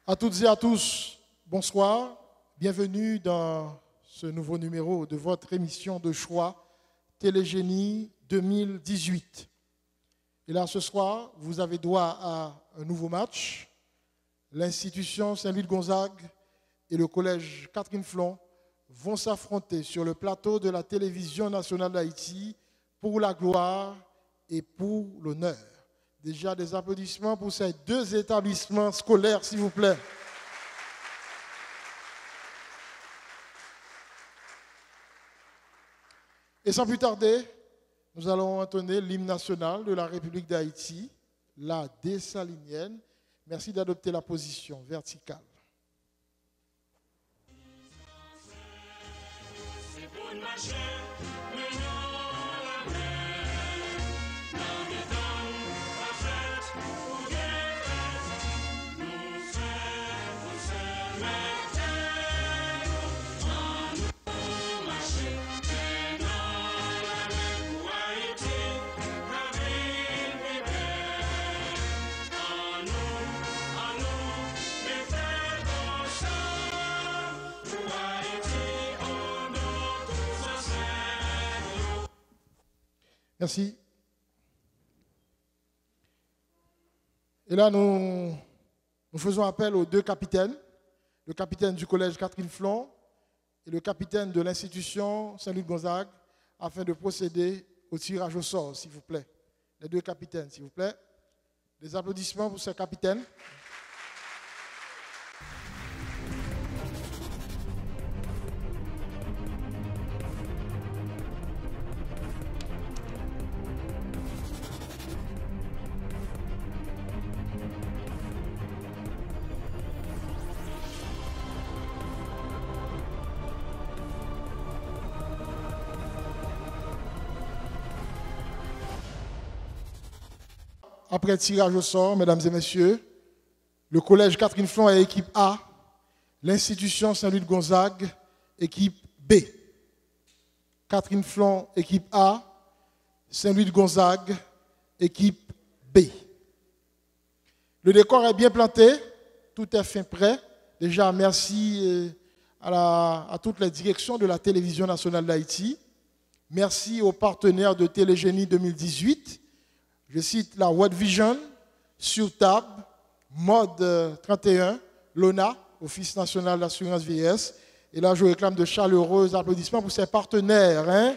À toutes et à tous, bonsoir. Bienvenue dans ce nouveau numéro de votre émission de choix Télégénie 2018. Et là, ce soir, vous avez droit à un nouveau match. L'institution Saint-Louis-de-Gonzague et le collège Catherine Flon vont s'affronter sur le plateau de la télévision nationale d'Haïti pour la gloire et pour l'honneur. Déjà des applaudissements pour ces deux établissements scolaires, s'il vous plaît. Et sans plus tarder, nous allons entonner l'hymne national de la République d'Haïti, la dessalinienne. Merci d'adopter la position verticale. C'est pour une machine. Merci. Et là, nous faisons appel aux deux capitaines, le capitaine du collège Catherine Flon et le capitaine de l'institution Saint-Louis-de-Gonzague, afin de procéder au tirage au sort, s'il vous plaît. Les deux capitaines, s'il vous plaît. Des applaudissements pour ces capitaines. Après tirage au sort, mesdames et messieurs, le collège Catherine Flon est équipe A, l'institution Saint-Louis-de-Gonzague, équipe B. Catherine Flon, équipe A, Saint-Louis-de-Gonzague, équipe B. Le décor est bien planté, tout est fin prêt. Déjà, merci à toutes les directions de la télévision nationale d'Haïti. Merci aux partenaires de Télégénie 2018. Je cite la World Vision, Surtab, Mode 31, l'ONA, Office national d'assurance vieillesse. Et là, je réclame de chaleureux applaudissements pour ses partenaires. Hein?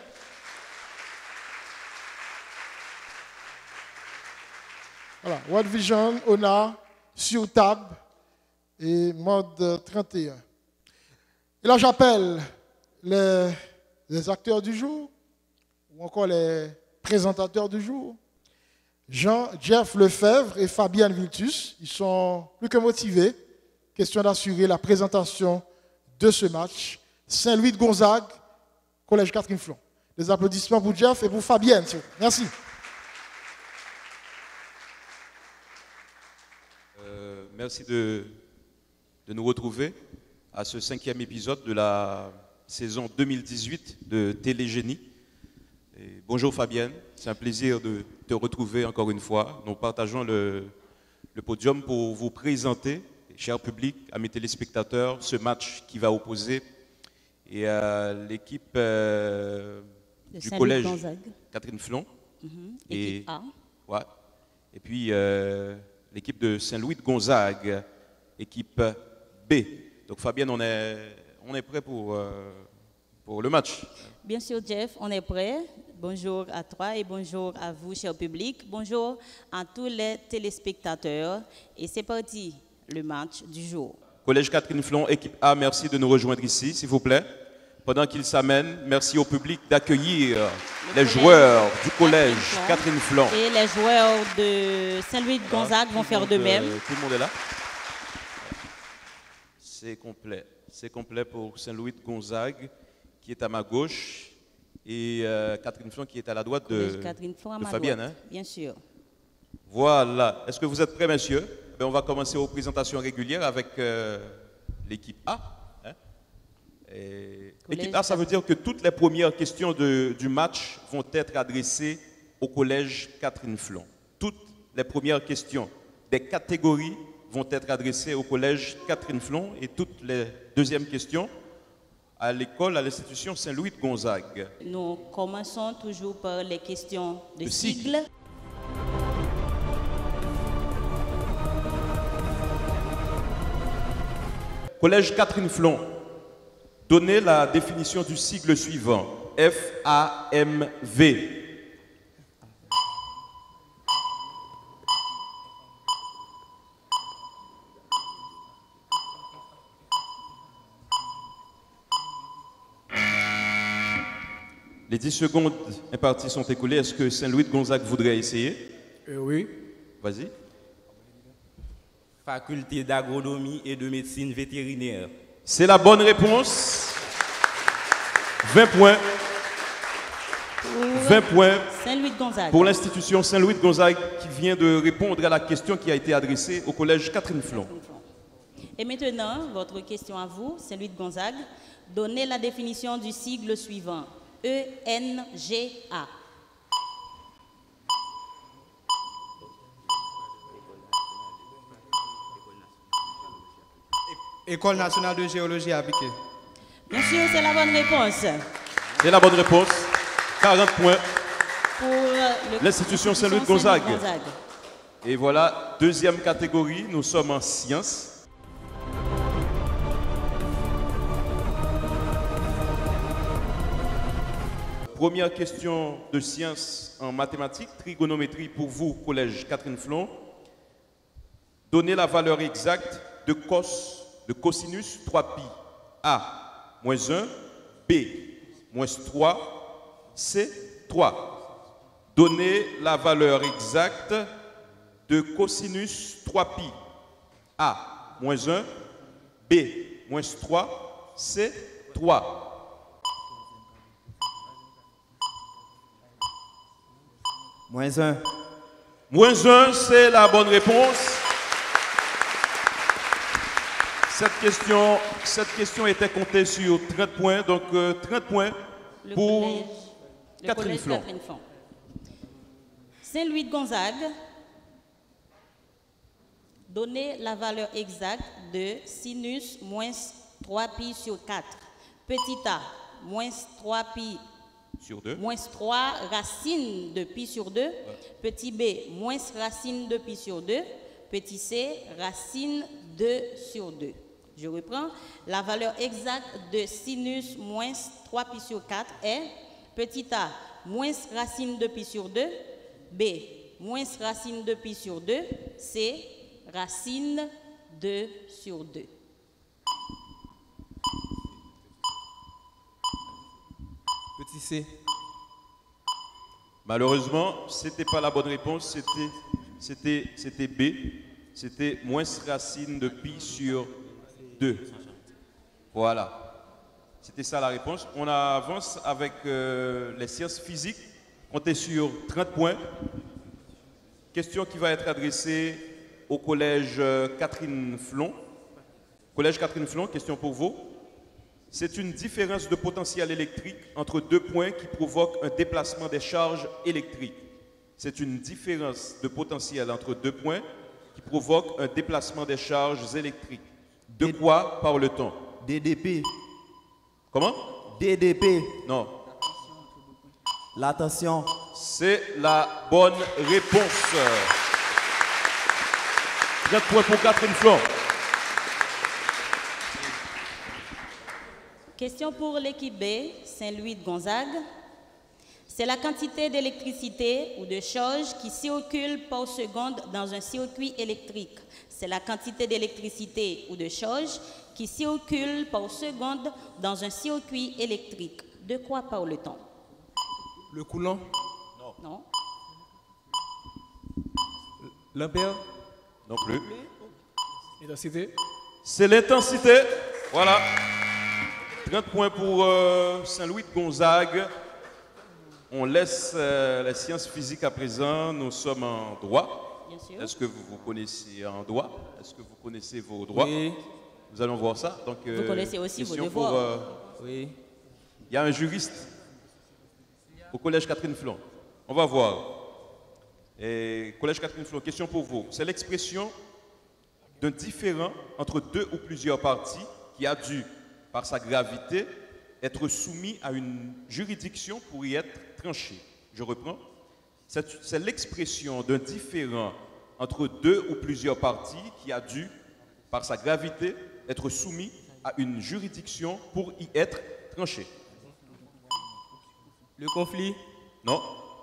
Voilà, World Vision, ONA, Surtab et Mode 31. Et là, j'appelle les acteurs du jour, ou encore les présentateurs du jour. Jeff Lefebvre et Fabienne Viltus, ils sont plus que motivés. Question d'assurer la présentation de ce match. Saint-Louis-de-Gonzague, collège Catherine Flon. Des applaudissements pour Jeff et pour Fabienne. Merci. Merci de nous retrouver à ce 5e épisode de la saison 2018 de Télégénie. Et bonjour Fabienne, c'est un plaisir de te retrouver encore une fois. Nous partageons le podium pour vous présenter, cher public, amis téléspectateurs, ce match qui va opposer l'équipe du collège Catherine Flon équipe A. Ouais, et puis l'équipe de Saint-Louis-de-Gonzague, équipe B. Donc Fabienne, on est prêt pour le match. Bien sûr, Jeff, on est prêt. Bonjour à toi et bonjour à vous, cher public. Bonjour à tous les téléspectateurs. Et c'est parti, le match du jour. Collège Catherine Flon, équipe A, merci de nous rejoindre ici, s'il vous plaît. Pendant qu'ils s'amènent, merci au public d'accueillir les joueurs du collège Catherine Flon. Et les joueurs de Saint-Louis-de-Gonzague vont faire de même. Tout le monde est là. C'est complet. C'est complet pour Saint-Louis-de-Gonzague, qui est à ma gauche, et Catherine Flon qui est à la droite de Fabienne. Hein? Bien sûr. Voilà. Est-ce que vous êtes prêts, messieurs? On va commencer aux présentations régulières avec l'équipe A. Hein? L'équipe A, ça veut dire que toutes les premières questions du match vont être adressées au collège Catherine Flon. Toutes les premières questions des catégories vont être adressées au collège Catherine Flon et toutes les deuxièmes questions à l'école, à l'institution Saint-Louis de Gonzague. Nous commençons toujours par les questions de De sigle. sigle. Collège Catherine Flon, donnez la définition du sigle suivant. FAMV. Les 10 secondes imparties sont écoulées. Est-ce que Saint-Louis de Gonzague voudrait essayer? Oui. Vas-y. Faculté d'agronomie et de médecine vétérinaire. C'est la bonne réponse. 20 points. 20 points Saint-Louis de Gonzague. pour l'institution Saint-Louis de Gonzague qui vient de répondre à la question qui a été adressée au collège Catherine Flon. Et maintenant, votre question à vous, Saint-Louis de Gonzague. Donnez la définition du sigle suivant. ENGA. École nationale de géologie appliquée. Monsieur, c'est la bonne réponse. C'est la bonne réponse. 40 points. Pour L'institution Saint-Louis de Gonzague. Et voilà, deuxième catégorie, nous sommes en sciences. Première question de sciences en mathématiques, trigonométrie pour vous, collège Catherine Flon. Donnez la valeur exacte de cosinus 3pi. A, moins 1, B, moins 3, C, 3. Donnez la valeur exacte de cosinus 3pi. A, moins 1, B, moins 3, C, 3. Moins 1. Moins 1, c'est la bonne réponse. Cette question était comptée sur 30 points, donc 30 points pour Catherine Flon. Saint-Louis de Gonzague, donnez la valeur exacte de sinus moins 3pi sur 4. Petit a, moins 3pi Sur 2. moins 3 racine de pi sur 2. Petit b, moins racine de pi sur 2. Petit c, racine 2 sur 2. Je reprends. La valeur exacte de sinus moins 3pi sur 4 est petit a, moins racine de pi sur 2. B, moins racine de pi sur 2. C, racine 2 sur 2. Petit C. Malheureusement, ce n'était pas la bonne réponse, c'était B. C'était moins racine de pi sur 2. Voilà. C'était ça la réponse. On avance avec les sciences physiques. On est sur 30 points. Question qui va être adressée au collège Catherine Flon. Collège Catherine Flon, question pour vous. C'est une différence de potentiel électrique entre deux points qui provoque un déplacement des charges électriques. C'est une différence de potentiel entre deux points qui provoque un déplacement des charges électriques. De quoi parle-t-on? DDP. Comment? DDP. Non. La tension. C'est la bonne réponse. 30 points pour Catherine Flon. Question pour l'équipe B, Saint-Louis de Gonzague. C'est la quantité d'électricité ou de charge qui circule par seconde dans un circuit électrique. C'est la quantité d'électricité ou de charge qui circule par seconde dans un circuit électrique. De quoi parle-t-on? Le courant. Non. L'ampère. Non plus. Intensité. C'est l'intensité. Voilà. 30 points pour Saint-Louis de Gonzague. On laisse les sciences physiques à présent. Nous sommes en droit. Bien sûr. Est-ce que vous vous connaissez en droit? Est-ce que vous connaissez vos droits? Oui. Nous allons voir ça. Donc, Vous connaissez aussi vos question devoirs. Oui. Il y a un juriste au collège Catherine Flon. On va voir. Et collège Catherine Flon, question pour vous. C'est l'expression d'un différend entre deux ou plusieurs parties qui a dû, par sa gravité, être soumis à une juridiction pour y être tranché. Je reprends. C'est l'expression d'un différend entre deux ou plusieurs parties qui a dû, par sa gravité, être soumis à une juridiction pour y être tranché. Le conflit. Non.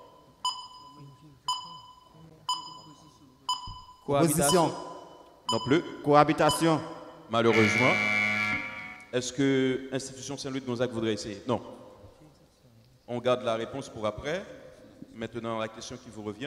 Opposition. Non plus. Cohabitation. Malheureusement. Est-ce que l'institution Saint-Louis de Gonzague voudrait essayer? Non. On garde la réponse pour après. Maintenant, la question qui vous revient.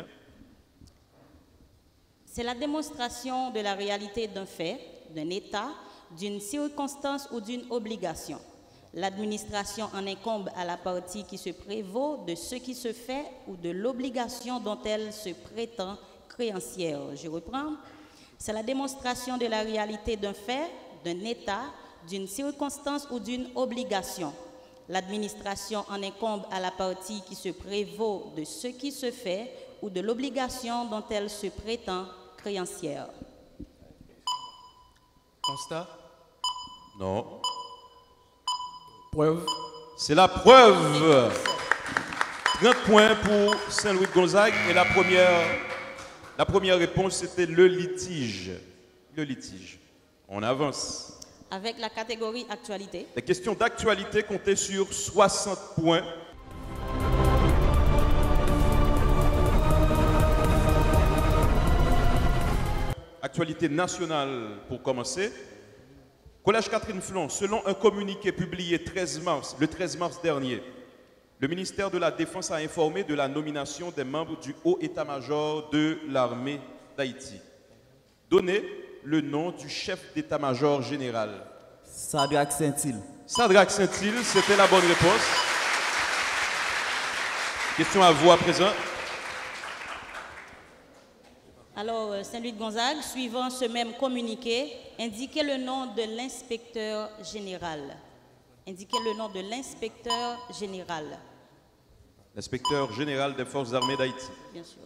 C'est la démonstration de la réalité d'un fait, d'un état, d'une circonstance ou d'une obligation. L'administration en incombe à la partie qui se prévaut de ce qui se fait ou de l'obligation dont elle se prétend créancière. Je reprends. C'est la démonstration de la réalité d'un fait, d'un état, d'une circonstance ou d'une obligation. L'administration en incombe à la partie qui se prévaut de ce qui se fait ou de l'obligation dont elle se prétend créancière. Constat. Non. Preuve. C'est la preuve. 30 points pour Saint-Louis de Gonzague. Et la première réponse, c'était le litige. Le litige. On avance. Avec la catégorie actualité. Les questions d'actualité comptaient sur 60 points. Actualité nationale pour commencer. Collège Catherine Flon, selon un communiqué publié le 13 mars dernier, le ministère de la Défense a informé de la nomination des membres du haut état-major de l'armée d'Haïti. Donnez le nom du chef d'état-major général. Sadraque Saint-Île. Sadraque Saint-Île, c'était la bonne réponse. Question à vous à présent. Alors, Saint-Louis de Gonzague, suivant ce même communiqué, indiquez le nom de l'inspecteur général. Indiquez le nom de l'inspecteur général. L'inspecteur général des forces armées d'Haïti. Bien sûr.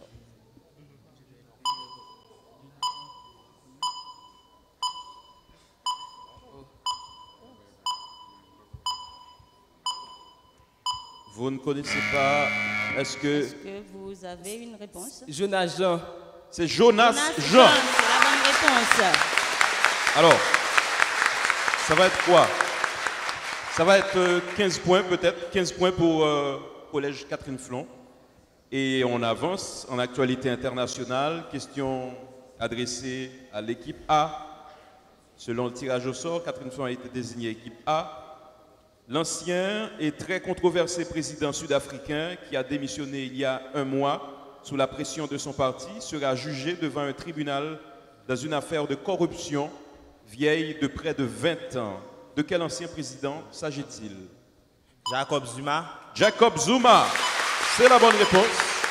Vous ne connaissez pas. Est-ce que vous avez une réponse? Jonas Jean. C'est Jonas Jean. C'est la bonne réponse. Alors, ça va être quoi? Ça va être 15 points peut-être. 15 points pour Collège Catherine Flon. Et on avance en actualité internationale. Question adressée à l'équipe A. Selon le tirage au sort, Catherine Flon a été désignée équipe A. L'ancien et très controversé président sud-africain qui a démissionné il y a un mois sous la pression de son parti sera jugé devant un tribunal dans une affaire de corruption vieille de près de 20 ans. De quel ancien président s'agit-il? Jacob Zuma. Jacob Zuma, c'est la bonne réponse.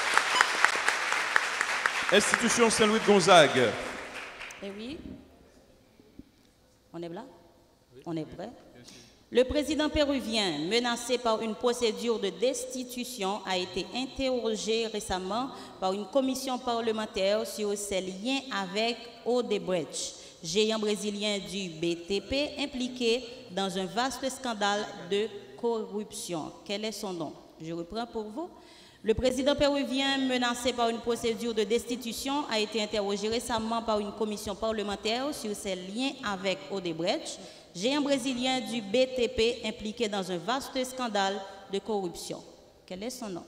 Institution Saint-Louis de Gonzague. Eh oui. On est là? On est prêt? Le président péruvien, menacé par une procédure de destitution, a été interrogé récemment par une commission parlementaire sur ses liens avec Odebrecht, géant brésilien du BTP impliqué dans un vaste scandale de corruption. Quel est son nom? Je reprends pour vous. Le président péruvien, menacé par une procédure de destitution, a été interrogé récemment par une commission parlementaire sur ses liens avec Odebrecht, géant brésilien du BTP impliqué dans un vaste scandale de corruption. Quel est son nom?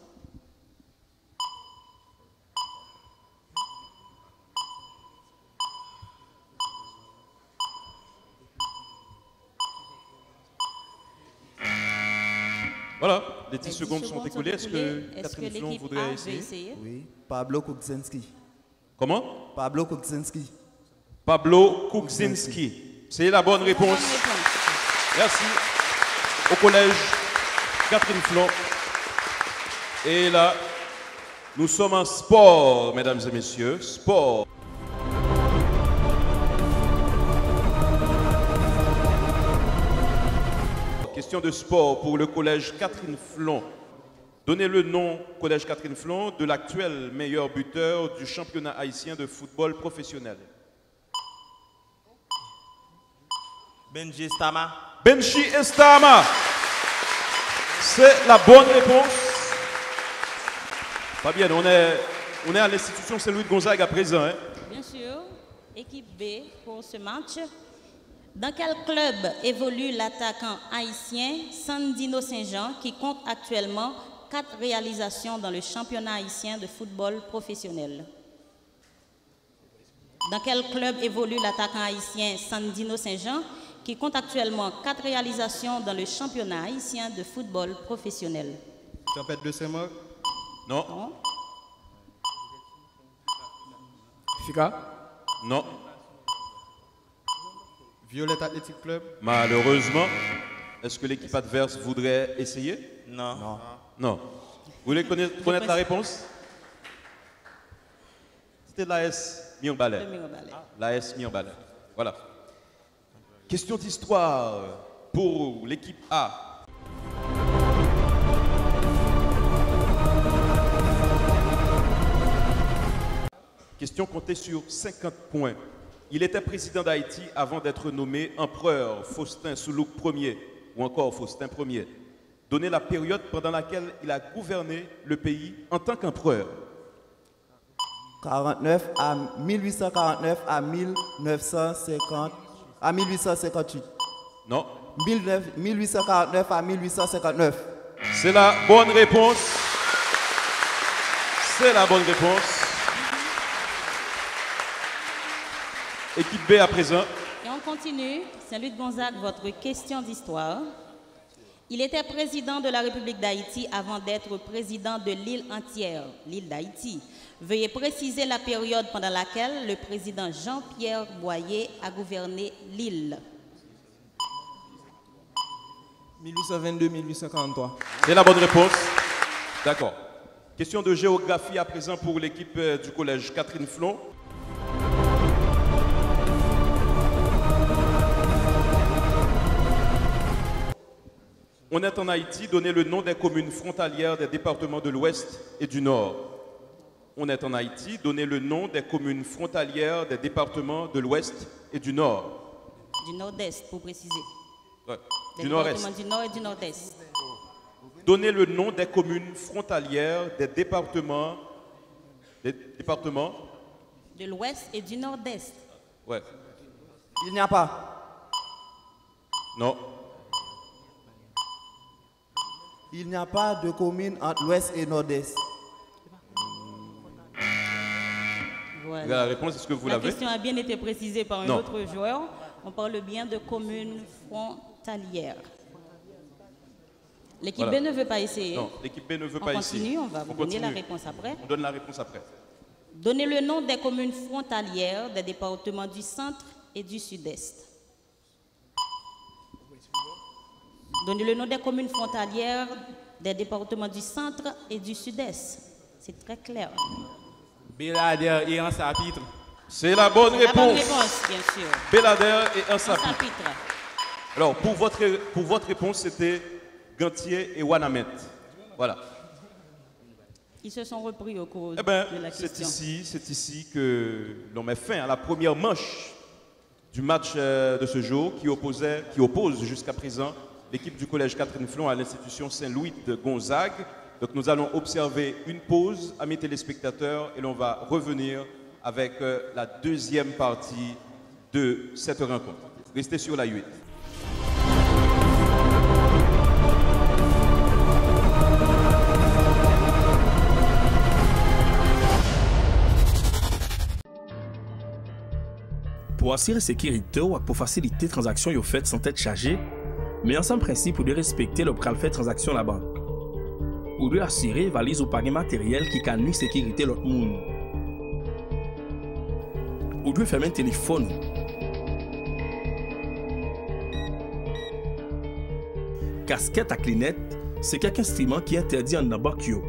Voilà, les 10 secondes sont écoulées. Est-ce que Catherine Flon voudrait essayer? Oui, Pablo Kuczynski. Comment? Pablo Kuczynski. Pablo Kuczynski. C'est la bonne réponse. Merci au collège Catherine Flon. Et là, nous sommes en sport, mesdames et messieurs. Sport. Question de sport pour le collège Catherine Flon. Donnez le nom, collège Catherine Flon, de l'actuel meilleur buteur du championnat haïtien de football professionnel. Benji Estama. Benji Estama. C'est la bonne réponse. Fabienne, on est à l'institution Saint-Louis de Gonzague à présent. Hein? Bien sûr. Équipe B pour ce match. Dans quel club évolue l'attaquant haïtien Sandino Saint-Jean qui compte actuellement 4 réalisations dans le championnat haïtien de football professionnel? Dans quel club évolue l'attaquant haïtien Sandino Saint-Jean qui compte actuellement 4 réalisations dans le championnat haïtien de football professionnel? Tempête de Saint-Marc. Non. Non. Fika. Non. Violette Athletic Club. Malheureusement, est-ce que l'équipe adverse voudrait essayer? Non. Non. Vous voulez connaître la réponse? C'était l'AS Mirbalet. L'AS Mirbalet. Voilà. Question d'histoire pour l'équipe A. Question comptée sur 50 points. Il était président d'Haïti avant d'être nommé empereur Faustin Soulouk Ier ou encore Faustin Ier. Donnez la période pendant laquelle il a gouverné le pays en tant qu'empereur. 1849 à 1950 à 1858. Non. 1849 à 1859. C'est la bonne réponse. C'est la bonne réponse. Équipe B à présent. Et on continue. Saint-Louis de Gonzague, votre question d'histoire. Il était président de la République d'Haïti avant d'être président de l'île entière, l'île d'Haïti. Veuillez préciser la période pendant laquelle le président Jean-Pierre Boyer a gouverné l'île. 1822-1843. C'est la bonne réponse. D'accord. Question de géographie à présent pour l'équipe du collège Catherine Flon. On est en Haïti, donnez le nom des communes frontalières des départements de l'Ouest et du Nord. On est en Haïti, donnez le nom des communes frontalières des départements de l'Ouest et du Nord. Du Nord-Est, pour préciser. Ouais. Des Du Nord-Est. départements du Nord et du Nord-Est. Donnez le nom des communes frontalières des départements de l'Ouest et du Nord-Est. Ouais. Il n'y a pas. Non. Il n'y a pas de commune entre l'Ouest et Nord-Est. Voilà. La réponse, est-ce que vous La l'avez? question a bien été précisée par un Non. autre joueur. On parle bien de communes frontalières. L'équipe Voilà. B ne veut pas essayer. Non, l'équipe B ne veut On pas continue, ici. on va vous donner la réponse après. On donne la réponse après. Donnez le nom des communes frontalières des départements du centre et du sud-est. Donnez le nom des communes frontalières des départements du centre et du sud-est. C'est très clair. Belader et un chapitre. C'est la bonne La bonne réponse. réponse, bien sûr. Belader et un Un sapin. chapitre. Alors, pour votre réponse, c'était Gantier et Wanamet. Voilà. Ils se sont repris au cours Eh bien, de la c'est question. ici que l'on met fin à la première manche du match de ce jour qui oppose jusqu'à présent l'équipe du collège Catherine Flon à l'institution Saint-Louis de Gonzague. Donc nous allons observer une pause, amis téléspectateurs, et l'on va revenir avec la deuxième partie de cette rencontre. Restez sur la 8. Pour assurer sécurité ou pour faciliter transactions yo faites sans tête chargée, mais ensemble principe pour de respecter le pral fait transaction la banque. Ou de assurer valise ou pari matériel qui can nuire sécurité l'autre monde. Ou de fermer un téléphone. Casquette à clinette, c'est quelques instrument qui est interdit en banque yo.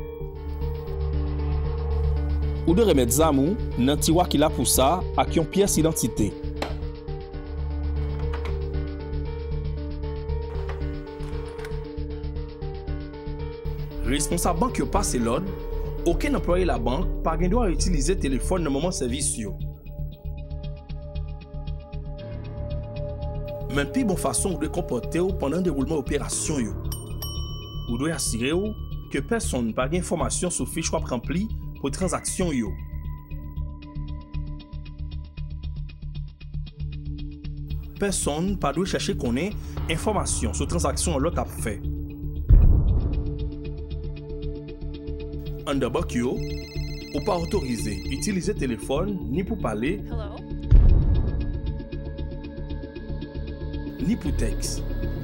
Ou de remettre zamou, nan tiwa qui la pour ça, ak yon pièce identité. Responsable banque yo passe l'ordre, aucun employé la banque pas gen doit utiliser téléphone dans moment service yo. Mais puis bonne façon de comporter pendant le déroulement opération yo. Vous devez assurer que personne n'a pas d'informations sur fiche wap rempli pour transaction yo. Personne pas doit chercher qu'on ait information sur transaction l'autre a fait. En d'abord yo, ou pas autorisé utiliser téléphone ni pour parler, ni pour texte.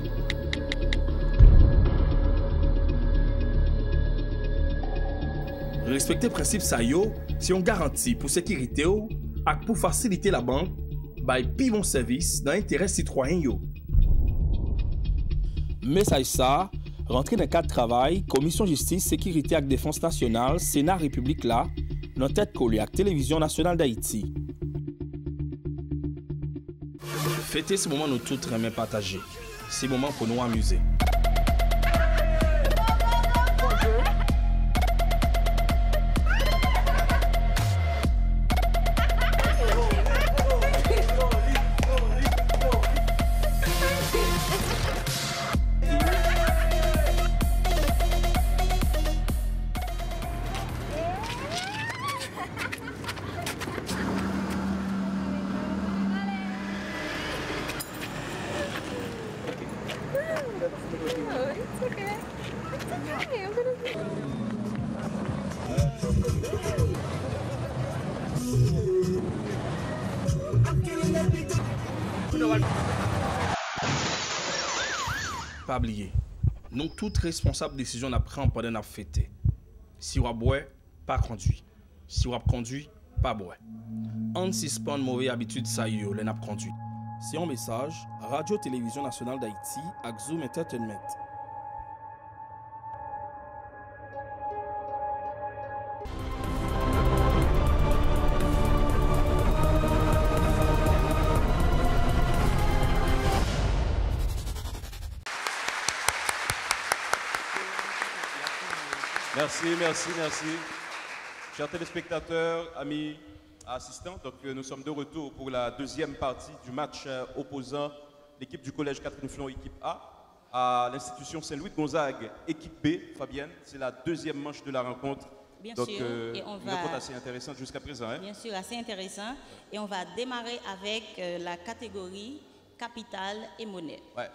Respecter le principe ça yo, c'est une garantie pour sécurité ou et pour faciliter la banque by pi bon service dans l'intérêt citoyen yo. Message ça, rentrer dans le cadre de travail, Commission Justice, Sécurité et Défense Nationale, Sénat République là, dans tête collée avec Télévision Nationale d'Haïti. Fêter ce moment nous tous très partagé. C'est le moment pour nous amuser. Pas oublier, nous toutes responsables décision à prendre pendant la fête. Si vous boire, pas conduit. Si vous conduit, pas boire. On suspend mauvaise habitude ça y est, n'a conduit. C'est un message Radio Télévision Nationale d'Haïti avec Zoom Entertainment. Merci. Chers téléspectateurs, amis assistants, donc nous sommes de retour pour la deuxième partie du match opposant l'équipe du collège Catherine Flon, équipe A, à l'institution Saint-Louis de Gonzague, équipe B. Fabienne, c'est la deuxième manche de la rencontre. Bien donc, sûr, et on va... une rencontre assez intéressante jusqu'à présent. Hein? Bien sûr, assez intéressant. Et on va démarrer avec la catégorie capitale et monnaie. Ouais.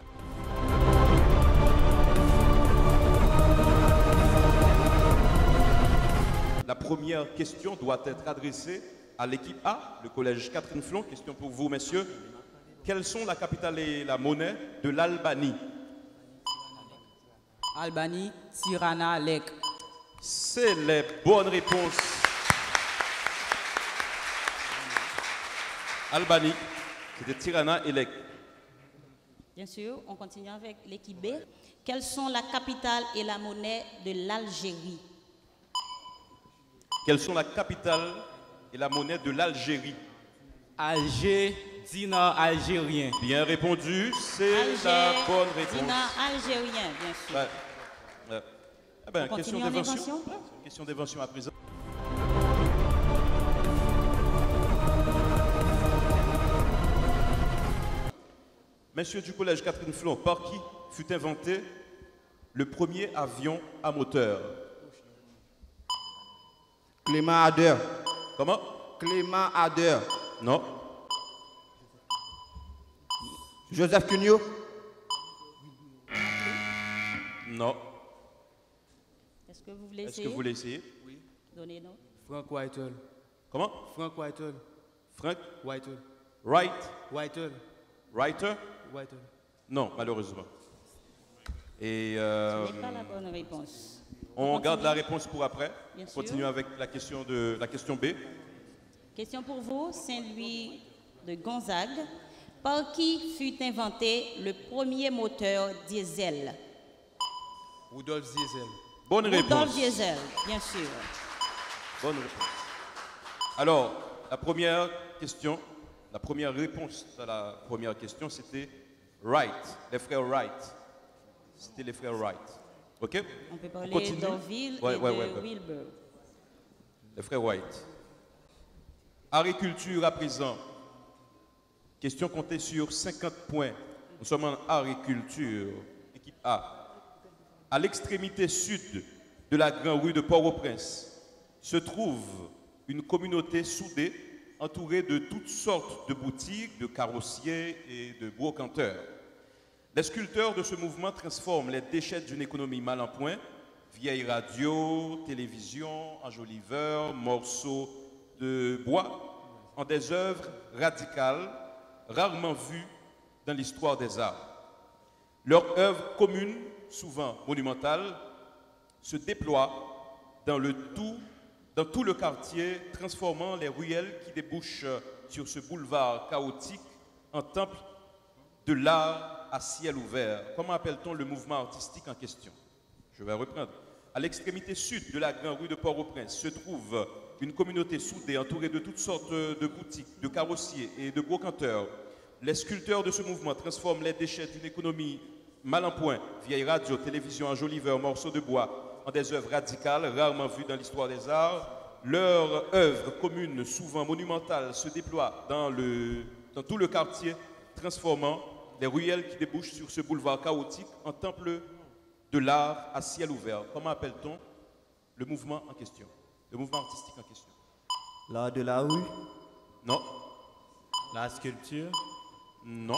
La première question doit être adressée à l'équipe A, le collège Catherine Flon. Question pour vous, messieurs. Quelles sont la capitale et la monnaie de l'Albanie? Albanie, Tirana, Lek. C'est les bonnes réponses. Albanie, c'était Tirana et Lek. Bien sûr, on continue avec l'équipe B. Quelles sont la capitale et la monnaie de l'Algérie? Quelles sont la capitale et la monnaie de l'Algérie? Alger, dinar algérien. Bien répondu, c'est la bonne réponse. Dinar algérien, bien sûr. Ouais. Eh ben, On question continue en d'invention. invention? Question d'invention à présent. Messieurs du collège Catherine Flon, par qui fut inventé le premier avion à moteur? Clément Ader. Comment? Clément Ader. Non. Joseph Cugnot. Non. Est-ce que vous voulez Est-ce que essayer? vous voulez essayer? Oui. Donnez-nous. Frank Whitehall. Comment? Frank Whitehall. Frank Whitehall. Wright. Whitehall. Writer? Whitehall. Non, malheureusement. Et Ce n'est pas la bonne réponse. on garde la réponse pour après. Bien sûr. Continue avec la question B. Question pour vous, Saint-Louis de Gonzague. Par qui fut inventé le premier moteur diesel? Rudolf Diesel. Bonne Rudolf réponse. Diesel, bien sûr. Bonne réponse. Alors, la première question, la première réponse à la première question, c'était Wright, les frères Wright. C'était les frères Wright. OK? On peut parler continue? d'Orville Ouais, et ouais, de ouais. Wilbur. Les frères White. Agriculture à présent. Question comptée sur 50 points. Nous sommes en agriculture. Équipe A. À l'extrémité sud de la grande rue de Port-au-Prince se trouve une communauté soudée entourée de toutes sortes de boutiques, de carrossiers et de brocanteurs. Les sculpteurs de ce mouvement transforment les déchets d'une économie mal en point, vieilles radios, télévisions, enjoliveurs, morceaux de bois, en des œuvres radicales, rarement vues dans l'histoire des arts. Leur œuvre commune, souvent monumentale, se déploie dans tout le quartier, transformant les ruelles qui débouchent sur ce boulevard chaotique en temple de l'art à ciel ouvert. Comment appelle-t-on le mouvement artistique en question? Je vais reprendre. À l'extrémité sud de la grande rue de Port-au-Prince se trouve une communauté soudée entourée de toutes sortes de boutiques, de carrossiers et de brocanteurs. Les sculpteurs de ce mouvement transforment les déchets d'une économie mal en point, vieilles radios, télévisions, enjoliveurs, morceaux de bois, en des œuvres radicales, rarement vues dans l'histoire des arts. Leur œuvre commune, souvent monumentale, se déploie dans tout le quartier, transformant les ruelles qui débouchent sur ce boulevard chaotique en temple de l'art à ciel ouvert. Comment appelle-t-on le mouvement en question? Le mouvement artistique en question? L'art de la rue? Non. La sculpture? Non.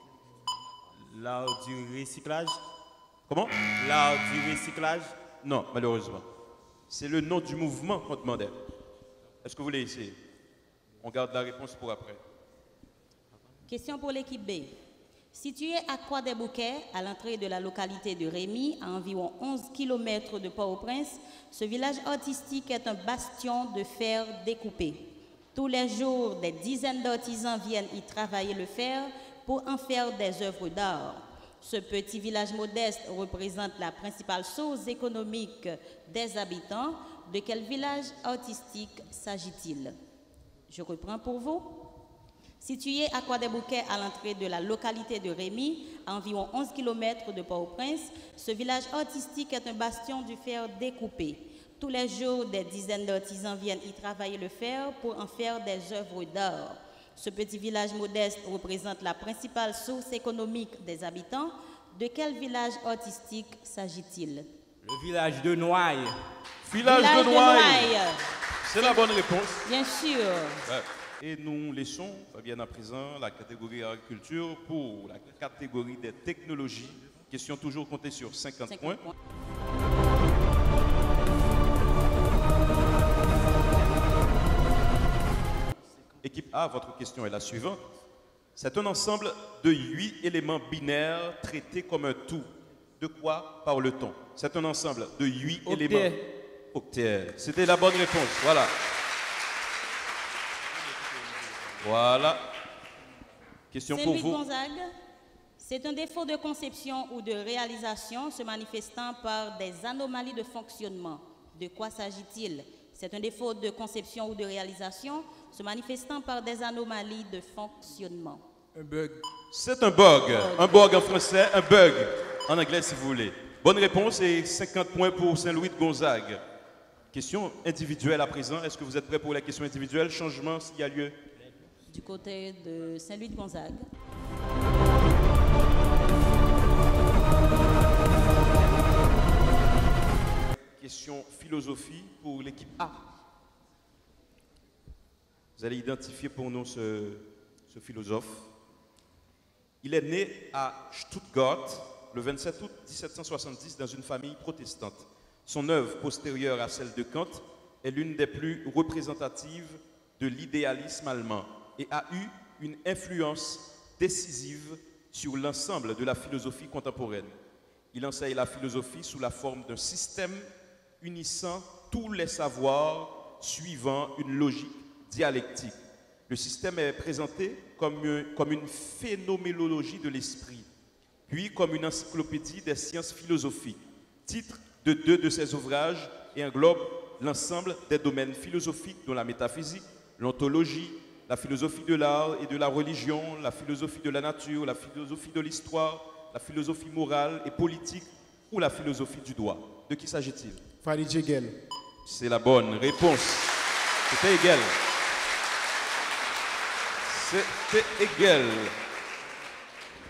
L'art du recyclage? Comment? L'art du recyclage? Non, malheureusement. C'est le nom du mouvement qu'on demandait. Est-ce que vous voulez essayer? On garde la réponse pour après. Question pour l'équipe B. Situé à Croix-des-Bouquets, à l'entrée de la localité de Rémy, à environ 11 km de Port-au-Prince, ce village artistique est un bastion de fer découpé. Tous les jours, des dizaines d'artisans viennent y travailler le fer pour en faire des œuvres d'art. Ce petit village modeste représente la principale source économique des habitants. De quel village artistique s'agit-il? Je reprends pour vous. Situé à Croix-des-Bouquets, à l'entrée de la localité de Rémy, à environ 11 km de Port-au-Prince, ce village artistique est un bastion du fer découpé. Tous les jours, des dizaines d'artisans viennent y travailler le fer pour en faire des œuvres d'art. Ce petit village modeste représente la principale source économique des habitants. De quel village artistique s'agit-il? Le village de Noailles. Village de Noailles. C'est la bonne réponse. Bien sûr. Ouais. Et nous laissons, Fabienne, à présent, la catégorie agriculture pour la catégorie des technologies. Question toujours comptée sur 50 points. Équipe A, votre question est la suivante. C'est un ensemble de 8 éléments binaires traités comme un tout. De quoi parle-t-on? C'est un ensemble de 8 éléments. Octet. C'était la bonne réponse. Voilà. Voilà. Question pour vous. Gonzague, c'est un défaut de conception ou de réalisation se manifestant par des anomalies de fonctionnement. De quoi s'agit-il? C'est un défaut de conception ou de réalisation se manifestant par des anomalies de fonctionnement. Un bug. C'est un bug. Un bug en français, un bug en anglais si vous voulez. Bonne réponse et 50 points pour Saint-Louis de Gonzague. Question individuelle à présent. Est-ce que vous êtes prêts pour la question individuelle? Changement s'il y a lieu. Du côté de Saint-Louis de Gonzague. Question philosophie pour l'équipe A. Vous allez identifier pour nous ce philosophe. Il est né à Stuttgart le 27 août 1770 dans une famille protestante. Son œuvre, postérieure à celle de Kant, est l'une des plus représentatives de l'idéalisme allemand et a eu une influence décisive sur l'ensemble de la philosophie contemporaine. Il enseigne la philosophie sous la forme d'un système unissant tous les savoirs suivant une logique dialectique. Le système est présenté comme une phénoménologie de l'esprit, puis comme une encyclopédie des sciences philosophiques. Titre de 2 de ses ouvrages et englobe l'ensemble des domaines philosophiques dont la métaphysique, l'ontologie, la philosophie de l'art et de la religion, la philosophie de la nature, la philosophie de l'histoire, la philosophie morale et politique ou la philosophie du droit. De qui s'agit-il? Farid Hegel. C'est la bonne réponse. C'était Hegel. C'était Hegel.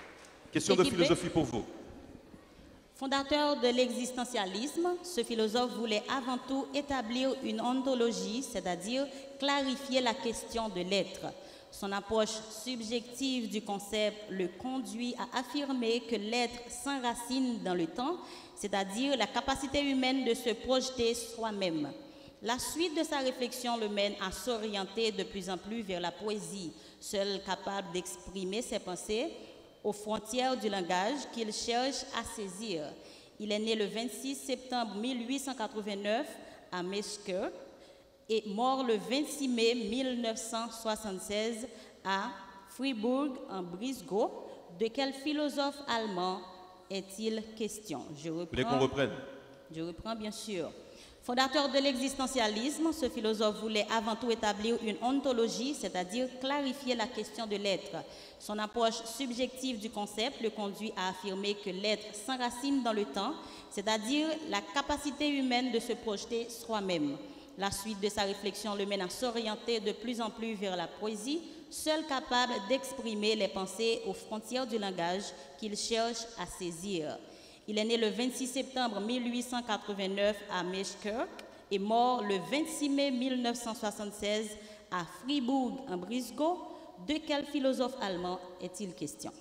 Question de Équipe B. philosophie pour vous. Fondateur de l'existentialisme, ce philosophe voulait avant tout établir une ontologie, c'est-à-dire clarifier la question de l'être. Son approche subjective du concept le conduit à affirmer que l'être s'enracine dans le temps, c'est-à-dire la capacité humaine de se projeter soi-même. La suite de sa réflexion le mène à s'orienter de plus en plus vers la poésie, seule capable d'exprimer ses pensées aux frontières du langage qu'il cherche à saisir. Il est né le 26 septembre 1889 à Meschke et mort le 26 mai 1976 à Fribourg en Brisgau. De quel philosophe allemand est-il question? Vous voulez qu'on reprenne? Je reprends bien sûr. Fondateur de l'existentialisme, ce philosophe voulait avant tout établir une ontologie, c'est-à-dire clarifier la question de l'être. Son approche subjective du concept le conduit à affirmer que l'être s'enracine dans le temps, c'est-à-dire la capacité humaine de se projeter soi-même. La suite de sa réflexion le mène à s'orienter de plus en plus vers la poésie, seule capable d'exprimer les pensées aux frontières du langage qu'il cherche à saisir. Il est né le 26 septembre 1889 à Meschke et mort le 26 mai 1976 à Fribourg en Brisgau. De quel philosophe allemand est-il question?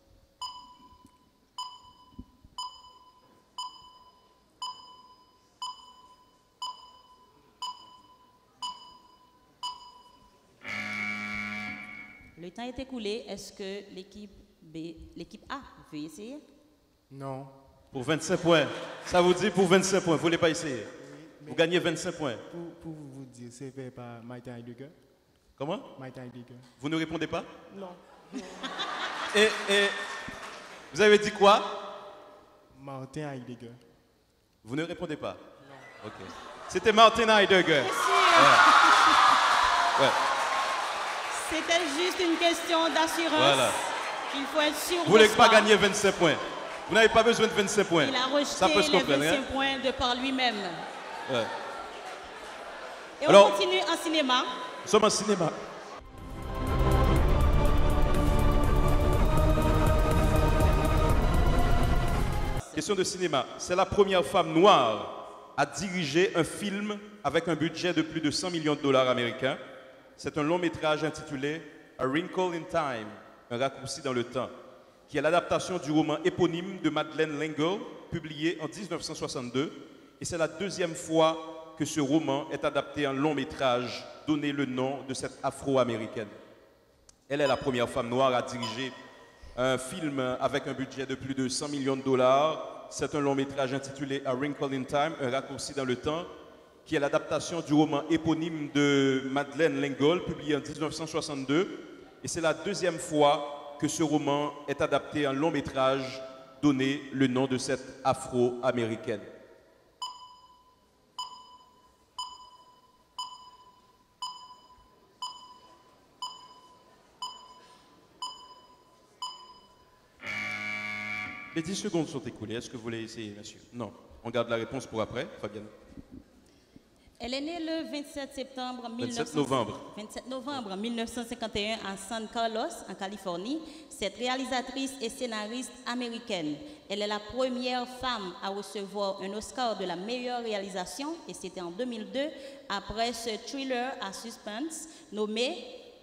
Le temps est écoulé. Est-ce que l'équipe A veut essayer? Non. Pour 25 points. Ça vous dit pour 25 points. Vous ne voulez pas essayer? Vous gagnez 25 points. Pour vous dire, c'est fait par Martin Heidegger. Comment? Martin Heidegger. Vous ne répondez pas? Non. Et vous avez dit quoi? Martin Heidegger. Vous ne répondez pas? Non. Ok. C'était Martin Heidegger. Ouais. C'était juste une question d'assurance. Voilà. Il faut être sûr. Vous ne voulez pas gagner 25 points. Vous n'avez pas besoin de 25 points. Il a rejeté Ça peut se les comprendre, 25 hein? points de par lui-même. Ouais. Et Alors, on continue en cinéma. Nous sommes en cinéma. Question de cinéma. C'est la première femme noire à diriger un film avec un budget de plus de 100 millions de dollars américains. C'est un long métrage intitulé A Wrinkle in Time, un raccourci dans le temps, qui est l'adaptation du roman éponyme de Madeleine L'Engle, publié en 1962. Et c'est la deuxième fois que ce roman est adapté en long métrage, donné le nom de cette afro-américaine. Elle est la première femme noire à diriger un film avec un budget de plus de 100 millions de dollars. C'est un long métrage intitulé A Wrinkle in Time, un raccourci dans le temps, qui est l'adaptation du roman éponyme de Madeleine L'Engle, publié en 1962. Et c'est la deuxième fois que ce roman est adapté en long métrage, donné le nom de cette afro-américaine. Les 10 secondes sont écoulées. Est-ce que vous voulez essayer, monsieur? Non. On garde la réponse pour après, Fabienne. Elle est née le 27 septembre 27 novembre. 27 novembre 1951 à San Carlos, en Californie. Cette réalisatrice et scénariste américaine. Elle est la première femme à recevoir un Oscar de la meilleure réalisation, et c'était en 2002, après ce thriller à suspense nommé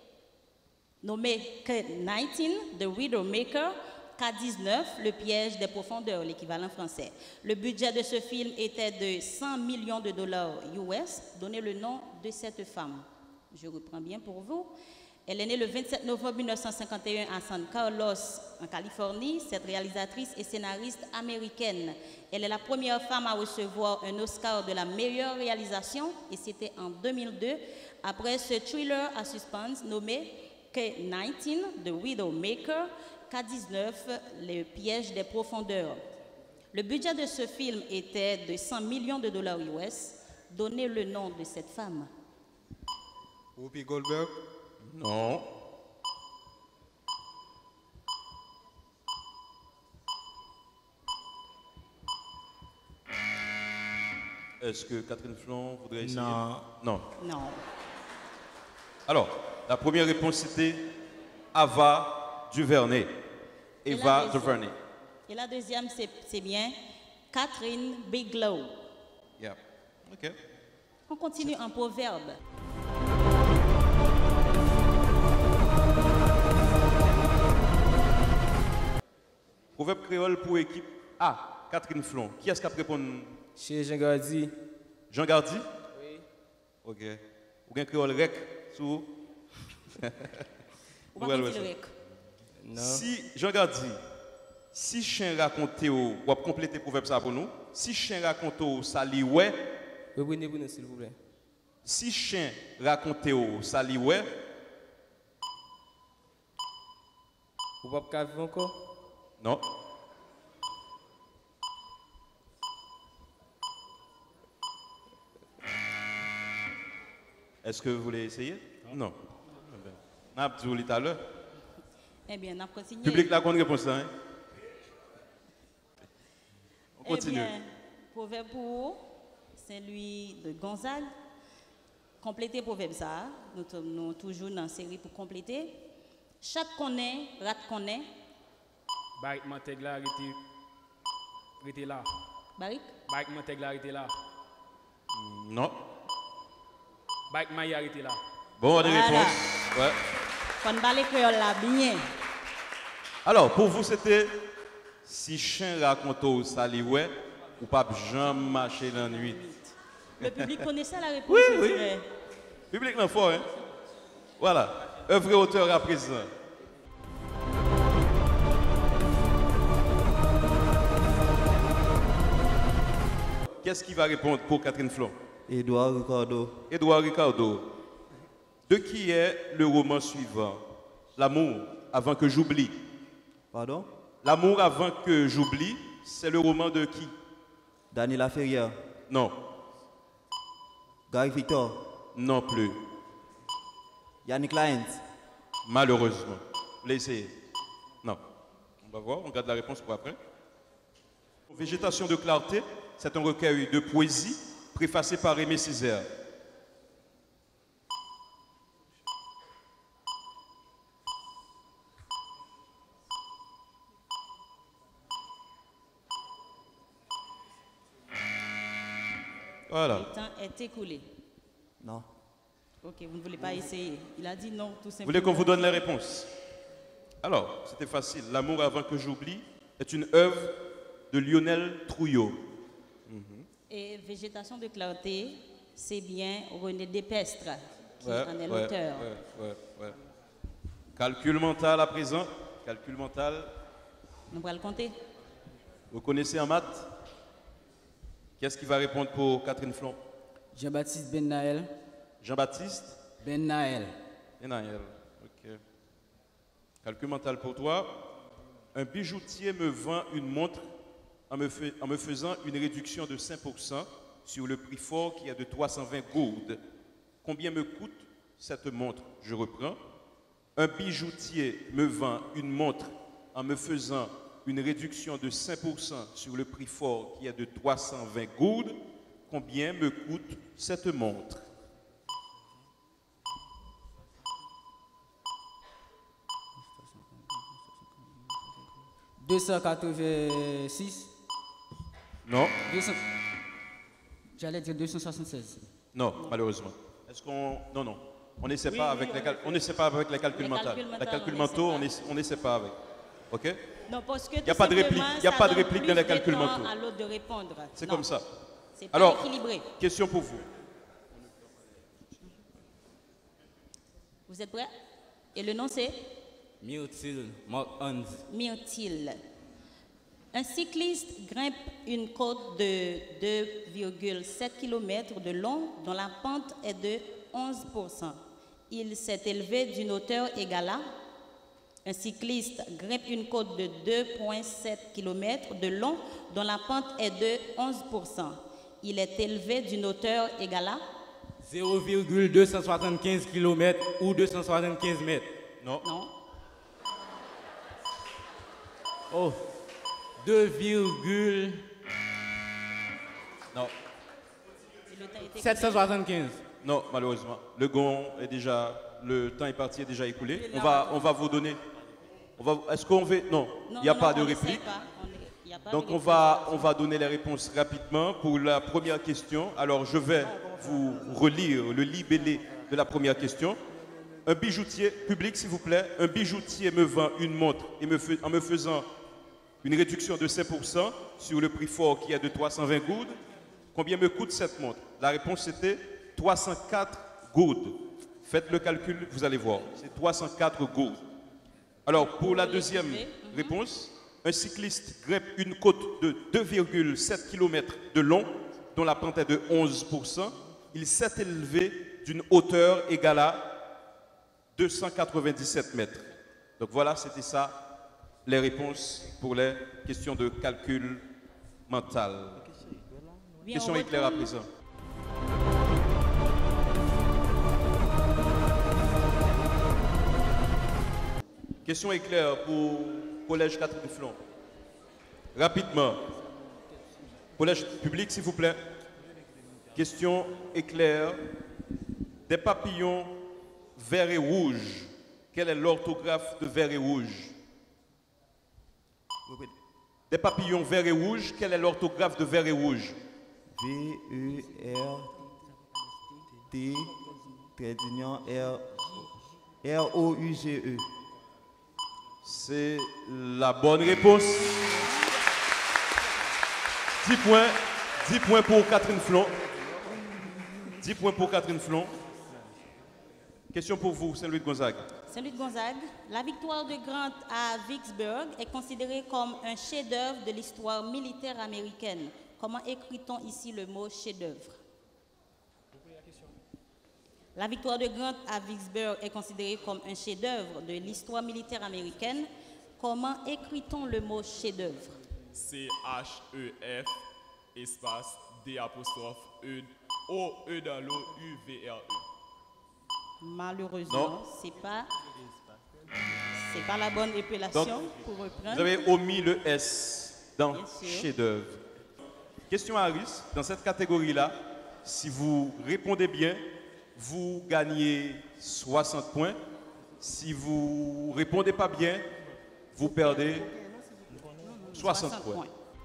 K-19, The Widowmaker, K-19, Le piège des profondeurs, l'équivalent français. Le budget de ce film était de 100 millions de dollars US. Donnez le nom de cette femme. Je reprends bien pour vous. Elle est née le 27 novembre 1951 à San Carlos, en Californie. Cette réalisatrice et scénariste américaine. Elle est la première femme à recevoir un Oscar de la meilleure réalisation, et c'était en 2002, après ce thriller à suspense nommé K-19, The Widowmaker, K-19, Le piège des profondeurs. Le budget de ce film était de 100 millions de dollars US. Donnez le nom de cette femme. Whoopi Goldberg. Non. Est-ce que Catherine Flon voudrait essayer? Non. Non. Non. Alors, la première réponse c'était Ava DuVernay. Eva DuVernay. Et la deuxième, c'est bien Catherine Bigelow. Yeah. OK. On continue en proverbe. Proverbe créole pour équipe A, Catherine Flon. Qui est-ce qui a répondu? Chez Jean Gardi. Jean Gardi? Oui. OK. Ou bien créole rec sous Ou pas le rec. Non. Si Jean Gardi, si chien raconte ou va compléter proverbe ça pour nous. Si chien raconte ou ça li ouais. Reprenez pour nous, s'il vous plaît. Si chien raconte ou ça li ouais. Vous ne pouvez pas vivre encore? Non. Est-ce que vous voulez essayer? Non. On a dit tout à l'heure. Eh bien, on a continué. Public la bonne réponse là. Hein? On continue. Eh bien, proverbe pour Saint-Louis de Gonzague. Compléter proverbe ça. Nous sommes toujours dans la série pour compléter. Chat connaît, rat connaît. Barik Mantègle arrêté là. Barik? Barik Mantègle arrêté là. Non. Barik Maï arrêté là. Bon, des Voilà. réponses. Ouais. Qu'on parle créole là bien. Alors, pour vous, c'était si chien raconte au sali ouais, ou pas jamais marcher dans la nuit. Le public connaissait la réponse. Oui, je oui. dirais. Public non fort, hein? Voilà. Œuvre et auteur à présent. Qu'est-ce qui va répondre pour Catherine Flon? Edouard Ricardo. Edouard Ricardo. De qui est le roman suivant? L'amour avant que j'oublie. Pardon? L'amour avant que j'oublie, c'est le roman de qui? Daniela Ferrière. Non. Gary Victor. Non plus. Yannick Lyons. Malheureusement. Vous voulez essayer? Non. On va voir, on garde la réponse pour après. Végétation de clarté, c'est un recueil de poésie préfacé par Aimé Césaire. Voilà. Le temps est écoulé. Non. Ok, vous ne voulez pas essayer. Il a dit non, tout simplement. Vous voulez qu'on vous donne les réponses? Alors, c'était facile. L'amour avant que j'oublie est une œuvre de Lionel Trouillot. Et végétation de clarté, c'est bien René Despestre qui Ouais, en est ouais, l'auteur. ouais. Calcul mental à présent. Calcul mental. Nous allons le compter. Vous connaissez en maths? Qu'est-ce qui va répondre pour Catherine Flon? Jean-Baptiste Ben Naël. Jean-Baptiste? Ben Naël. Enaël. Ok. Calcul mental pour toi. Un bijoutier me vend une montre en me faisant une réduction de 5% sur le prix fort qui est de 320 gourdes. Combien me coûte cette montre? Je reprends. Un bijoutier me vend une montre en me faisant une réduction de 5% sur le prix fort qui est de 320 gourdes. Combien me coûte cette montre? « 286. Non. 200. J'allais dire 276. Non, malheureusement. Est-ce qu'on... Non, non. On n'essaie pas avec on n'essaie pas avec les calculs Les mentaux. calculs Les mentaux, calculs on mentaux, n'essaie on n'essaie pas avec. OK? Non, parce que Y a pas de réplique, y a pas de réplique dans les calculs mentaux. mentaux. À l'autre de répondre. C'est Non, comme ça. c'est pas Alors, équilibré. question pour vous. Vous êtes prêts? Et le nom c'est Myrtille Hans. Myrtille. Un cycliste grimpe une côte de 2,7 km de long dont la pente est de 11%. Il s'est élevé d'une hauteur égale à... Un cycliste grimpe une côte de 2,7 km de long dont la pente est de 11%. Il est élevé d'une hauteur égale à... 0,275 km ou 275 mètres. Non. Non. Oh. 2,775. Non. Et le temps est écoulé. 775. Non, malheureusement. Le temps est parti, est déjà écoulé. On va vous donner. Est-ce qu'on veut... Non, il n'y a pas de réplique. Donc on va donner les réponses rapidement. Pour la première question, alors je vais vous relire le libellé de la première question. Un bijoutier, public s'il vous plaît, un bijoutier me vend une montre et en me faisant une réduction de 5% sur le prix fort qui est de 320 goudes. Combien me coûte cette montre? La réponse était 304 goudes. Faites le calcul, vous allez voir. C'est 304 goudes. Alors pour la deuxième réponse, un cycliste grimpe une côte de 2,7 km de long, dont la pente est de 11%. Il s'est élevé d'une hauteur égale à 297 mètres. Donc voilà, c'était ça, les réponses pour les questions de calcul mental. Question éclair à présent. Question éclair pour Collège Catherine Flon. Rapidement. Collège public, s'il vous plaît. Question éclair. Des papillons vert et rouge. Quelle est l'orthographe de vert et rouge? Des papillons vert et rouge. Quelle est l'orthographe de vert et rouge? V-E-R-T, trait d'union, R-O-U-G-E. C'est la bonne réponse. 10 points. 10 points pour Catherine Flon. 10 points pour Catherine Flon. Question pour vous, Saint-Louis de Gonzague. Saint-Louis de Gonzague, la victoire de Grant à Vicksburg est considérée comme un chef-d'œuvre de l'histoire militaire américaine. Comment écrit-on ici le mot chef-d'œuvre? La victoire de Grant à Vicksburg est considérée comme un chef-d'œuvre de l'histoire militaire américaine. Comment écrit-on le mot chef-d'œuvre? C-H-E-F, espace, D', O-E dans l'eau, U-V-R-E. Malheureusement, c'est pas la bonne épellation. Donc, pour reprendre. vous avez omis le S dans chef-d'œuvre. Question à risque. Dans cette catégorie-là, si vous répondez bien, vous gagnez 60 points. Si vous ne répondez pas bien, vous perdez 60 points.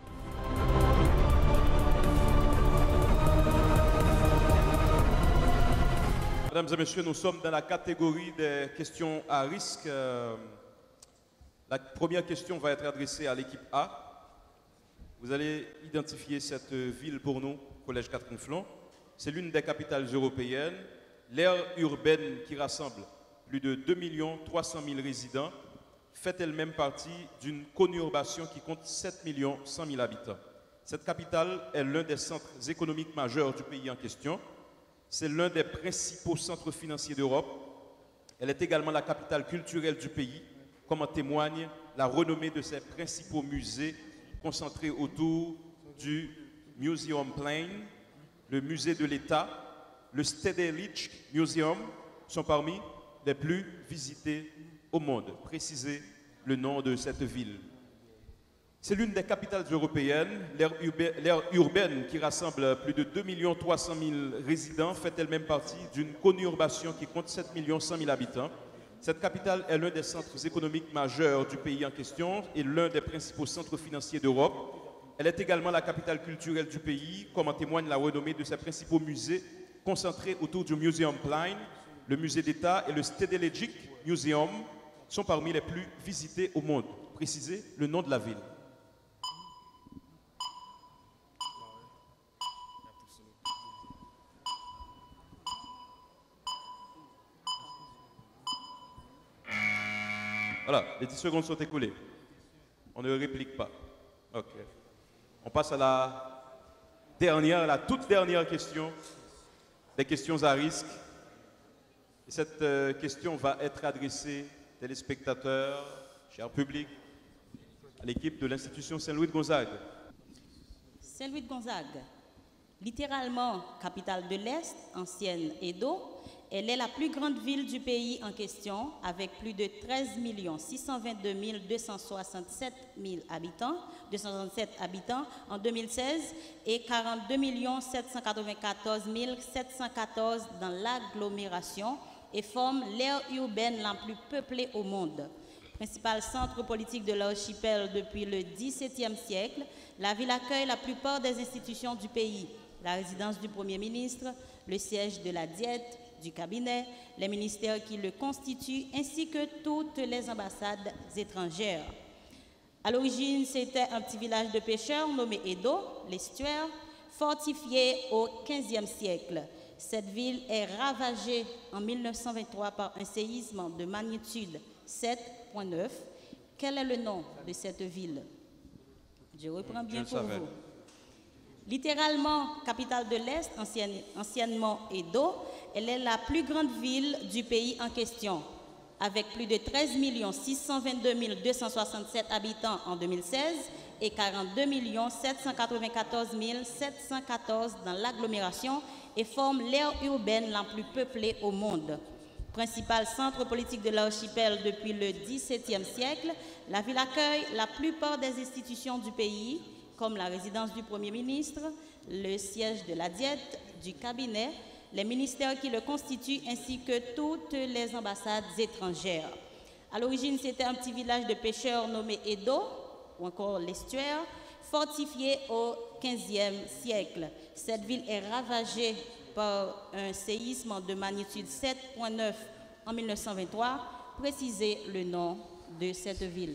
Mesdames et messieurs, nous sommes dans la catégorie des questions à risque. La première question va être adressée à l'équipe A. Vous allez identifier cette ville pour nous, Collège Catherine Flon. C'est l'une des capitales européennes. L'aire urbaine qui rassemble plus de 2 300 000 résidents fait elle-même partie d'une conurbation qui compte 7 100 000 habitants. Cette capitale est l'un des centres économiques majeurs du pays en question. C'est l'un des principaux centres financiers d'Europe. Elle est également la capitale culturelle du pays, comme en témoigne la renommée de ses principaux musées concentrés autour du Museum Plain, le musée de l'État, le Stedelijk Museum sont parmi les plus visités au monde. Précisez le nom de cette ville. C'est l'une des capitales européennes. L'aire urbaine qui rassemble plus de 2 300 000 résidents fait elle-même partie d'une conurbation qui compte 7 100 000 habitants. Cette capitale est l'un des centres économiques majeurs du pays en question et l'un des principaux centres financiers d'Europe. Elle est également la capitale culturelle du pays, comme en témoigne la renommée de ses principaux musées concentrés autour du Museum Plain, le musée d'État et le Stedelijk Museum sont parmi les plus visités au monde. Précisez le nom de la ville. Voilà, les 10 secondes sont écoulées. On ne réplique pas. Ok. On passe à la toute dernière question, des questions à risque. Et cette question va être adressée, téléspectateurs, cher public, à l'équipe de l'institution Saint-Louis de Gonzague. Saint-Louis de Gonzague, littéralement capitale de l'Est, ancienne Edo, elle est la plus grande ville du pays en question, avec plus de 13 622 267 habitants en 2016 et 42 794 714 dans l'agglomération et forme l'aire urbaine la plus peuplée au monde. Principal centre politique de l'archipel depuis le XVIIe siècle, la ville accueille la plupart des institutions du pays. La résidence du Premier ministre, le siège de la Diète, du cabinet, les ministères qui le constituent, ainsi que toutes les ambassades étrangères. À l'origine, c'était un petit village de pêcheurs nommé Edo, l'estuaire, fortifié au XVe siècle. Cette ville est ravagée en 1923 par un séisme de magnitude 7,9. Quel est le nom de cette ville? Je reprends bien pour vous. Littéralement, capitale de l'Est, anciennement Edo, elle est la plus grande ville du pays en question, avec plus de 13 622 267 habitants en 2016 et 42 794 714 dans l'agglomération et forme l'aire urbaine la plus peuplée au monde. Principal centre politique de l'archipel depuis le XVIIe siècle, la ville accueille la plupart des institutions du pays, comme la résidence du Premier ministre, le siège de la Diète, du cabinet, les ministères qui le constituent, ainsi que toutes les ambassades étrangères. À l'origine, c'était un petit village de pêcheurs nommé Edo, ou encore l'estuaire, fortifié au XVe siècle. Cette ville est ravagée par un séisme de magnitude 7,9 en 1923. Précisez le nom de cette ville.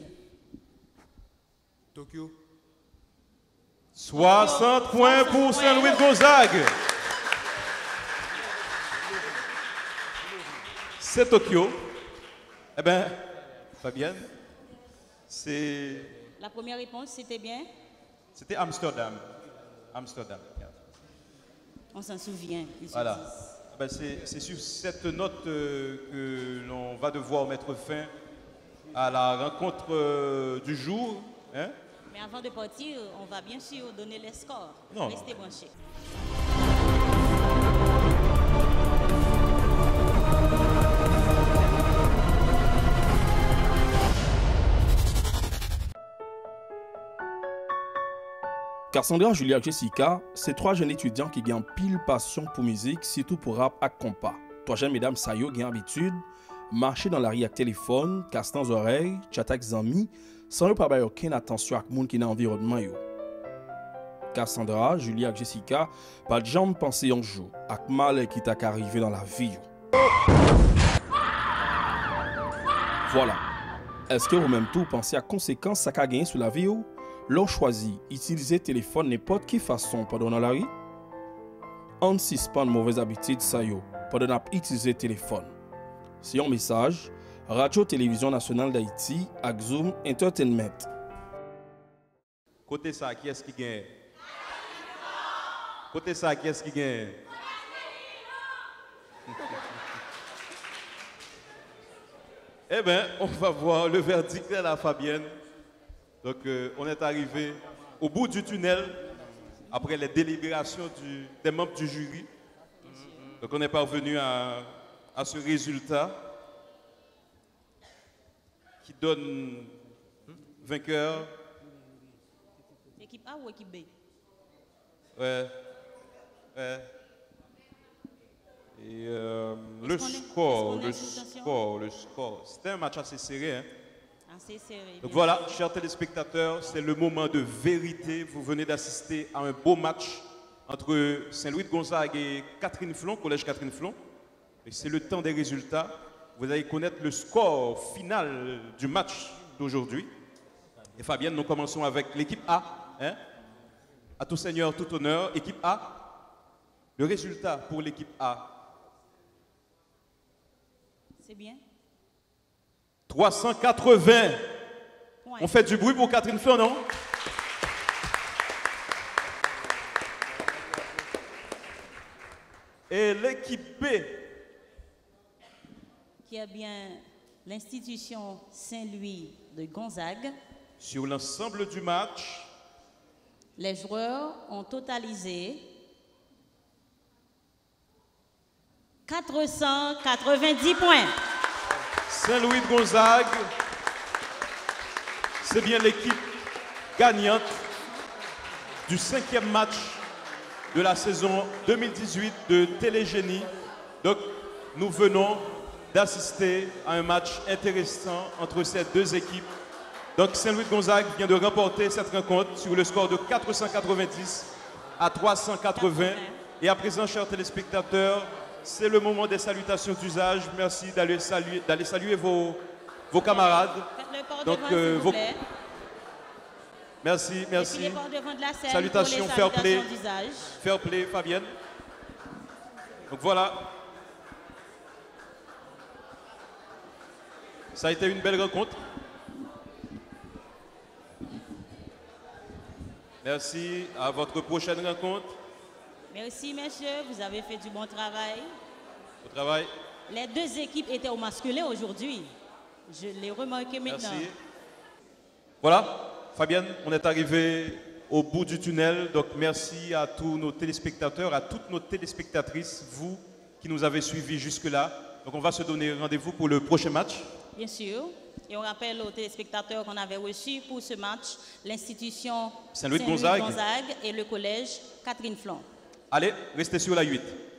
Tokyo. 60 points pour Saint-Louis de Gonzague. C'est Tokyo. Eh bien, Fabienne, c'est... La première réponse, c'était bien? C'était Amsterdam. Amsterdam. On s'en souvient. Voilà. Ben c'est sur cette note que l'on va devoir mettre fin à la rencontre du jour. Hein? Mais avant de partir, on va bien sûr donner les scores. Non, Restez branchés. Cassandra, Julia et Jessica, c'est trois jeunes étudiants qui ont pile passion pour musique, surtout pour rap et compas. Trois jeunes mesdames Sayo qui ont habitude, marcher dans la rue avec téléphone, casser dans oreilles, chatter avec amis, sans ne pas avoir aucune attention à monde qui est dans l'environnement. Cassandra, Julia et Jessica, pas de jambes penser un jour, à mal qui t'a arrivé dans la vie. Voilà. Est-ce que vous-même tout pensez à conséquences ça a gagné sur la vie? L'on choisit utiliser téléphone n'importe quelle façon pendant la rue. On suspend mauvaise habitude ça yo pendant utiliser téléphone. C'est un message Radio-Télévision Nationale d'Haïti avec Zoom Entertainment. Côté ça, qui est-ce qui gagne? Côté ça, qui est-ce qui gagne? Eh bien, on va voir le verdict de la Fabienne. Donc, on est arrivé au bout du tunnel, après les délibérations des membres du jury. Donc, on est parvenu à ce résultat qui donne vainqueur. Équipe A ou équipe B? Ouais. Et le score. C'était un match assez serré. Hein? Assez serré. Donc voilà, chers téléspectateurs, c'est le moment de vérité. Vous venez d'assister à un beau match entre Saint-Louis de Gonzague et Catherine Flon, Collège Catherine Flon. Et c'est le temps des résultats. Vous allez connaître le score final du match d'aujourd'hui. Et Fabienne, nous commençons avec l'équipe A. Hein? À tout seigneur, tout honneur. Équipe A. Le résultat pour l'équipe A. C'est bien. 380. Point. On fait du bruit pour Catherine Flon, non? Et l'équipe B. Qui est bien l'institution Saint-Louis de Gonzague. Sur l'ensemble du match, les joueurs ont totalisé 490 points. Saint-Louis de Gonzague, c'est bien l'équipe gagnante du 5e match de la saison 2018 de Télégénie. Donc, nous venons d'assister à un match intéressant entre ces deux équipes. Donc Saint-Louis de Gonzague vient de remporter cette rencontre sur le score de 490 à 380. Et à présent, chers téléspectateurs, c'est le moment des salutations d'usage. Merci d'aller saluer vos camarades. Faites le port Donc, devant, s'il vous plaît. Merci, Et puis merci. les ports devant de la scène Salutations, pour les fair play. salutations d'usage. Fair play, Fabienne. Donc voilà. Ça a été une belle rencontre. Merci. À votre prochaine rencontre. Merci, messieurs. Vous avez fait du bon travail. Au travail. Les deux équipes étaient au masculin aujourd'hui. Je l'ai remarqué maintenant. Merci. Voilà, Fabienne, on est arrivé au bout du tunnel. Donc merci à tous nos téléspectateurs, à toutes nos téléspectatrices, vous qui nous avez suivis jusque-là. Donc on va se donner rendez-vous pour le prochain match. Bien sûr. Et on rappelle aux téléspectateurs qu'on avait reçu pour ce match l'institution Saint-Louis de Gonzague et le collège Catherine Flon. Allez, restez sur la 8.